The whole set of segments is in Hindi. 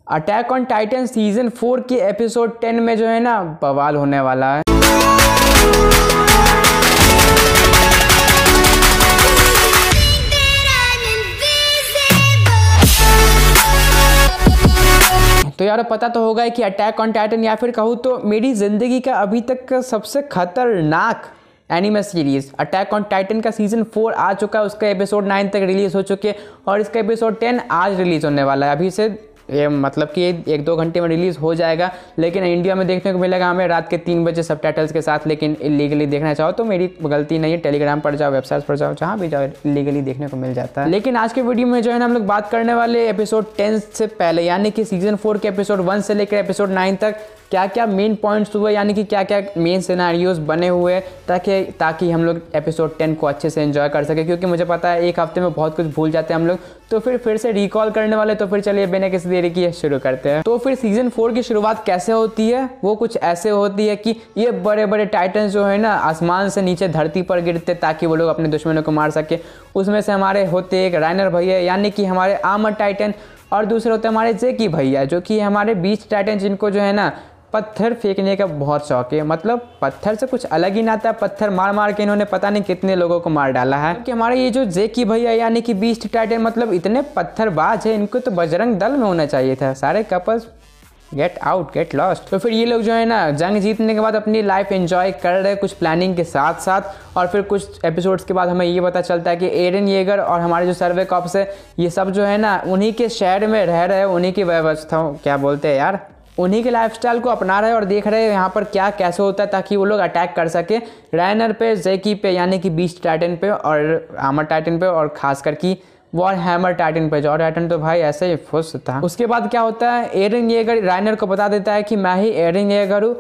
अटैक ऑन टाइटन सीजन 4 के एपिसोड 10 में जो है ना बवाल होने वाला है। तो यार पता तो होगा कि अटैक ऑन टाइटन या फिर कहूँ तो मेरी ज़िंदगी का अभी तक का सबसे खतरनाक anime series attack on Titan का सीज़न 4 आ चुका है। उसका एपिसोड 9 तक रिलीज़ हो चुके और इसका एपिसोड 10 आज रिलीज़ होने वाला है। अभी से ये मतलब कि 1-2 घंटे में रिलीज़ हो जाएगा, लेकिन इंडिया में देखने को मिलेगा हमें रात के 3 बजे सबटाइटल्स के साथ। लेकिन इलीगली देखना चाहो तो मेरी गलती नहीं है, टेलीग्राम पर जाओ, वेबसाइट पर जाओ, जहाँ भी जाओ इलीगली देखने को मिल जाता है। लेकिन आज के वीडियो में जो है ना हम लोग बात करने वाले एपिसोड 10 से पहले यानी कि सीजन 4 के एपिसोड 1 से लेकर एपिसोड 9 तक क्या क्या मेन पॉइंट्स हुए, यानी कि क्या क्या मेन सिनेरियोज बने हुए ताकि हम लोग एपिसोड 10 को अच्छे से एंजॉय कर सके। क्योंकि मुझे पता है एक हफ्ते में बहुत कुछ भूल जाते हैं हम लोग, तो फिर से रिकॉल करने वाले। तो फिर चलिए बिना किसी देरी किए शुरू करते हैं। तो फिर सीजन 4 की शुरुआत कैसे होती है, वो कुछ ऐसे होती है कि ये बड़े बड़े टाइटन्स जो है ना आसमान से नीचे धरती पर गिरते ताकि वो लोग अपने दुश्मनों को मार सके। उसमें से हमारे होते एक राइनर भैया यानी कि हमारे आर्मर टाइटन, और दूसरे होते हमारे जेकी भैया जो कि हमारे बीच टाइटन, जिनको जो है ना पत्थर फेंकने का बहुत शौक है। मतलब पत्थर से कुछ अलग ही ना आता, पत्थर मार मार के इन्होंने पता नहीं कितने लोगों को मार डाला है। कि हमारे ये जो जेकी भैया यानी कि बीस्ट टाइटन मतलब इतने पत्थरबाज है, इनको तो बजरंग दल में होना चाहिए था। सारे couples get out, get lost. तो फिर ये लोग जो है ना जंग जीतने के बाद अपनी लाइफ एंजॉय कर रहे हैं कुछ प्लानिंग के साथ साथ। और फिर कुछ एपिसोड्स के बाद हमें ये पता चलता है कि एरन येगर और हमारे जो सर्वे कॉप्स है ये सब जो है ना उन्हीं के शहर में रह रहे हैं, उन्हीं की व्यवस्था क्या बोलते हैं यार, उन्हीं के लाइफस्टाइल को अपना रहे हैं और देख रहे हैं यहाँ पर क्या कैसे होता है ताकि वो लोग अटैक कर सके राइनर पे, जेकी पे यानी कि बीस्ट टाइटन पे और आर्मर टाइटन पे, और खास करके वॉर हैमर टाइटन पे। जॉर टाइटन तो भाई ऐसे ही फुस था। उसके बाद क्या होता है, एरन येगर राइनर को बता देता है कि मैं ही एरन येगर हूँ।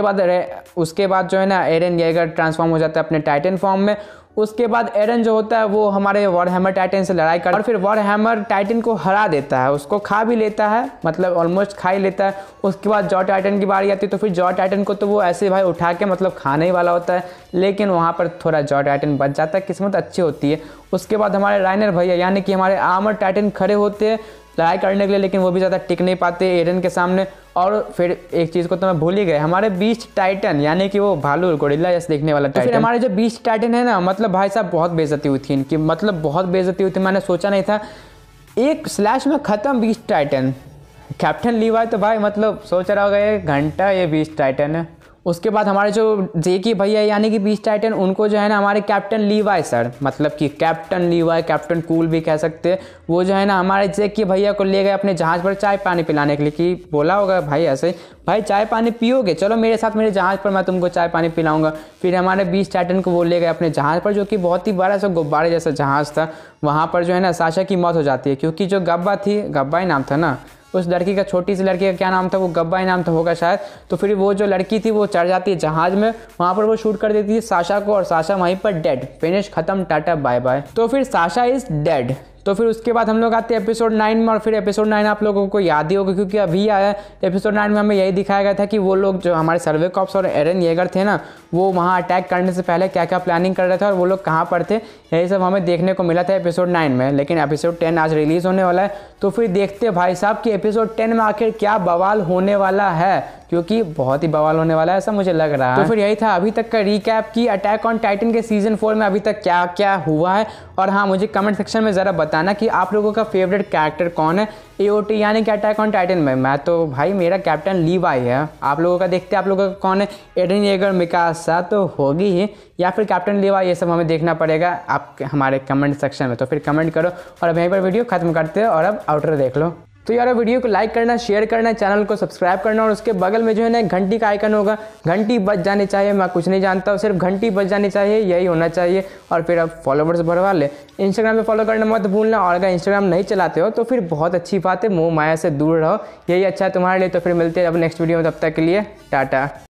उसके बाद जो है ना एरन येगर ट्रांसफॉर्म हो जाता है अपने टाइटन फॉर्म में। उसके बाद एरन जो होता है वो हमारे वॉर हैमर टाइटन से लड़ाई कर और फिर वॉर हैमर टाइटन को हरा देता है, उसको खा भी लेता है, मतलब ऑलमोस्ट खा ही लेता है। उसके बाद जॉ टाइटन की बारी आती है, तो फिर जॉ टाइटन को तो वो ऐसे भाई उठा के मतलब खाने ही वाला होता है, लेकिन वहाँ पर थोड़ा जॉ टाइटन बच जाता है, किस्मत अच्छी होती है। उसके बाद हमारे राइनर भैया यानी कि हमारे आर्मर टाइटन खड़े होते हैं लड़ाई करने के लिए, लेकिन वो भी ज़्यादा टिक नहीं पाते एरन के सामने। और फिर एक चीज़ को तो मैं भूल ही गए, हमारे बीस्ट टाइटन यानी कि वो भालू गोरिल्ला जैसे देखने वाला टाइटन। फिर हमारे जो बीस्ट टाइटन है ना मतलब भाई साहब बहुत बेइज्जती हुई थी इनकी, मतलब बहुत बेइज्जती हुई थी। मैंने सोचा नहीं था एक स्लैश में ख़त्म बीस्ट टाइटन। कैप्टन लीवाई तो भाई मतलब सोच रहा होगा 1 घंटा ये बीस्ट टाइटन है। उसके बाद हमारे जो जेकी भैया यानी कि बीस्ट टाइटन, उनको जो है ना हमारे कैप्टन लीवाई सर, मतलब कि कैप्टन लीवाई, कैप्टन कूल भी कह सकते हैं, वो जो है ना हमारे जेकी भैया को ले गए अपने जहाज़ पर चाय पानी पिलाने के लिए। कि बोला होगा भाई ऐसे भाई चाय पानी पियोगे, चलो मेरे साथ मेरे जहाज़ पर, मैं तुमको चाय पानी पिलाऊंगा। फिर हमारे बीस्ट टाइटन को वो ले गए अपने जहाज़ पर, जो कि बहुत ही बड़ा सा गुब्बारे जैसा जहाज़ था। वहाँ पर जो है ना साशा की मौत हो जाती है, क्योंकि जो गब्बा थी, गब्बा ही नाम था ना उस लड़की का, छोटी सी लड़की का क्या नाम था, वो गब्बा ही नाम था होगा शायद। तो फिर वो जो लड़की थी वो चढ़ जाती है जहाज़ में, वहाँ पर वो शूट कर देती है साशा को, और साशा वहीं पर डेड, फिनिश, खत्म, टाटा बाय बाय। तो फिर साशा इज़ डेड। तो फिर उसके बाद हम लोग आते हैं एपिसोड 9 में, और फिर एपिसोड 9 आप लोगों को याद ही होगा क्योंकि अभी आया। एपिसोड 9 में हमें यही दिखाया गया था कि वो लोग जो हमारे सर्वे कॉप्स और एरन येगर थे ना, वो वहाँ अटैक करने से पहले क्या क्या प्लानिंग कर रहे थे और वो लोग कहाँ पर थे, यही सब हमें देखने को मिला था एपिसोड 9 में। लेकिन एपिसोड 10 आज रिलीज़ होने वाला है, तो फिर देखते भाई साहब कि एपिसोड 10 में आखिर क्या बवाल होने वाला है, क्योंकि बहुत ही बवाल होने वाला है ऐसा मुझे लग रहा है। तो फिर यही था अभी तक का रिकैप की अटैक ऑन टाइटन के सीजन 4 में अभी तक क्या क्या हुआ है। और हाँ, मुझे कमेंट सेक्शन में ज़रा बताना कि आप लोगों का फेवरेट कैरेक्टर कौन है एओटी यानी कि अटैक ऑन टाइटन में। मैं तो भाई मेरा कैप्टन लीवाई है, आप लोगों का देखते हैं आप लोगों का कौन है। एरन येगर, मिकासा तो होगी ही, या फिर कैप्टन लीवाई, ये सब हमें देखना पड़ेगा आप हमारे कमेंट सेक्शन में। तो फिर कमेंट करो और अब यहीं पर वीडियो खत्म करते हो और अब आउटर देख लो। तो यार वीडियो को लाइक करना, शेयर करना, चैनल को सब्सक्राइब करना, और उसके बगल में जो है ना घंटी का आइकन होगा, घंटी बज जानी चाहिए। मैं कुछ नहीं जानता हूँ, सिर्फ घंटी बज जानी चाहिए, यही होना चाहिए। और फिर अब फॉलोवर्स बढ़वा ले। इंस्टाग्राम पे फॉलो करना मत भूलना, और अगर इंस्टाग्राम नहीं चलाते हो तो फिर बहुत अच्छी बात है, मोह माया से दूर रहो, यही अच्छा है तुम्हारे लिए। तो फिर मिलते हैं अब नेक्स्ट वीडियो में, तब तक के लिए टाटा।